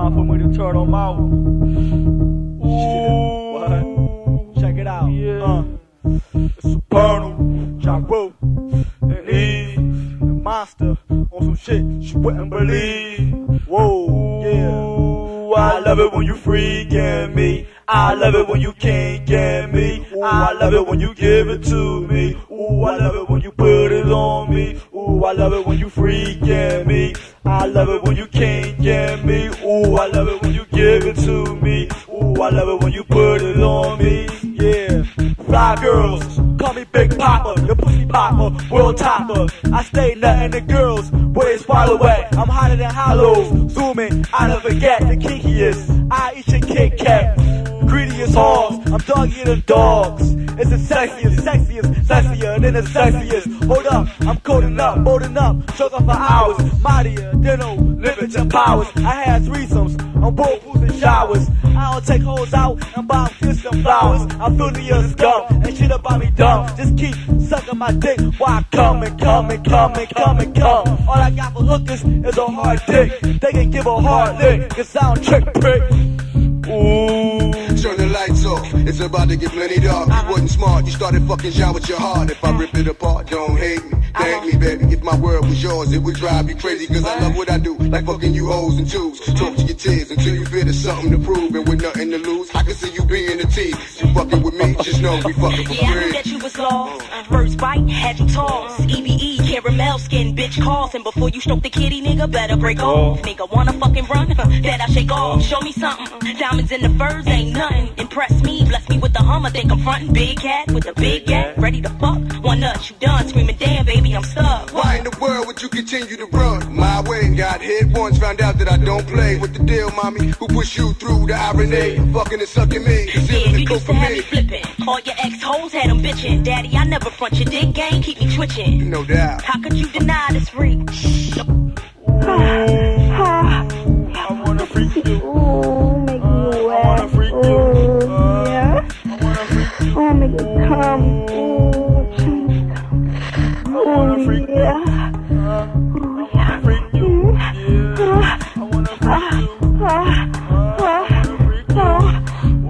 time for me to turn them out. Ooh, what? Check it out. Yeah. It's Supernal, Jaco, and Eve, and Monster on some shit you wouldn't believe. Whoa, yeah. I love it when you freaking me. I love it when you can't get me. Ooh, I love it when you give it to me. Ooh, I love it when you put it on me. Ooh, I love it when you freaking me. I love it when you can't get me. Ooh, I love it when you give it to me. Ooh, I love it when you put it on me. Yeah. Fly girls, call me Big Papa, the pussy popper, world topper. I stay nothing to girls, where they swallow wet. I'm hotter than hollows, zooming, I never forget the kinkiest. I eat your Kit Kat, greedy as hogs, I'm doggier than dogs. It's the sexiest, sexier than the sexiest. Hold up, I'm coding up, bolding up, choking for hours. Mightier than no limit to powers. I had threesomes on both pools and showers. I don't take hoes out and buy them kiss and flowers. I'm filthy as scum and shit about me dumb. Just keep sucking my dick while I come and come and come and come and come. All I got for hookers is a hard dick. They can give a hard lick, it sound trick prick. Ooh. Turn the lights off, it's about to get plenty dark. You wasn't smart, you started fucking shot with your heart. If I rip it apart, don't hate me, thank me, baby. If my world was yours, it would drive you crazy. Cause I love what I do, like fucking you hoes and twos. Talk to your tears until you feel there's something to prove. And with nothing to lose, I can see you being a tease. You fucking with me, just know we fucking for free. Yeah, I knew that you was lost. First bite had you tossed. EBE, caramel skin, bitch calls. And before you stroke the kitty, nigga, better break off. Nigga wanna fucking run? That I shake off. Show me something. Diamonds in the furs ain't nothing. Impress me, bless me with the Hummer. Think I'm frontin', big cat with a big gat. Ready to fuck? One nut, you done. Screaming, damn, baby, I'm stuck. Why in the world would you continue to run my way? Got hit once, found out that I don't play. With the deal, mommy, who pushed you through the irony? Fucking and sucking me, concealing the you coke used for to have me. me flippin'. All your ex-hoes had them bitchin'. Daddy, I never front your dick game, keep me twitchin'. No doubt. How could you deny this freak? I wanna freak you. Ooh, make me wet. I wanna freak you. Yeah. I wanna freak you. I wanna make it come. Ooh, please come. I wanna freak you. Yeah. I wanna freak you. Yeah. I wanna freak you. I wanna freak you.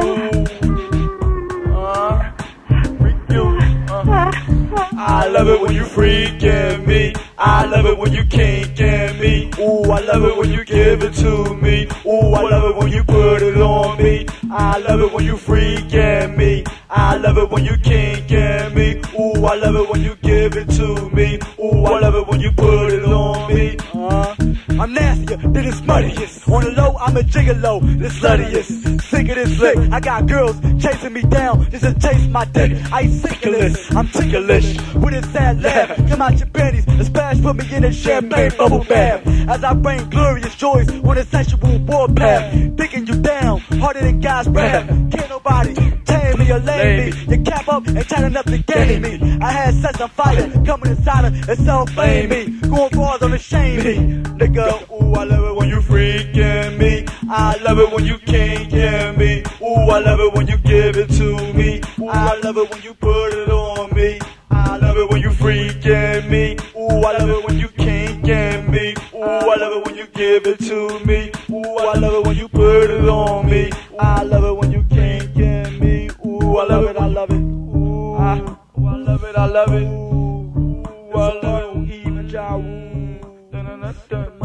Freak you. I love it when you freaking me. I love it when you can't get me. Ooh, I love it when you give it to me. Ooh, I love it when you put it on me. I love it when you freaking me. I love it when you can't get me. Ooh, I love it when you give it to me. Ooh, I love it when you put it on me. I'm nastier than the smuttiest. On the low, I'm a gigolo, the sluttiest. Sick of this lick. I got girls chasing me down just to chase my dick. I ain't sickless, I'm ticklish. With a sad laugh, come out your panties and splash, put me in a champagne bubble bath. As I bring glorious joys on a sensual warpath. Digging you down, harder than God's wrath. Can't nobody tame me or lay me. You cap up and tight enough to game me. I had sex on fire, coming inside her and self-flame me. Going bars on the shame me. Nigga, ooh, I love it when you freaking me. I love it when you can't get me. Ooh, I love it when you give it to me. Ooh, I love it when you put it on me. I love it when you freaking me. Ooh, I love it when you can't get me. Ooh, I love it when you give it to me. Ooh, I love it when you put it on me. I love it when you can't get me. Ooh, I love it, I love it. Ooh, I love it, I love it. Ooh, I love it. Even Jawu.